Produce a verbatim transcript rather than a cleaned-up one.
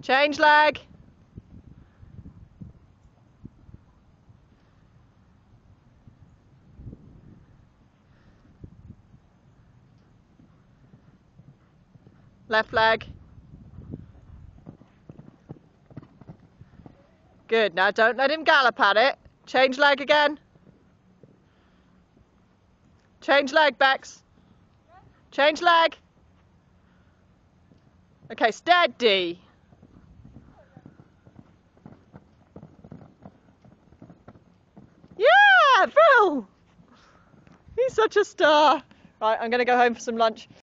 Change leg. Left leg. Good, now don't let him gallop at it. Change leg again. Change leg, Bex. Change leg. Okay, steady. Yeah, Phil! He's such a star. Right, I'm going to go home for some lunch.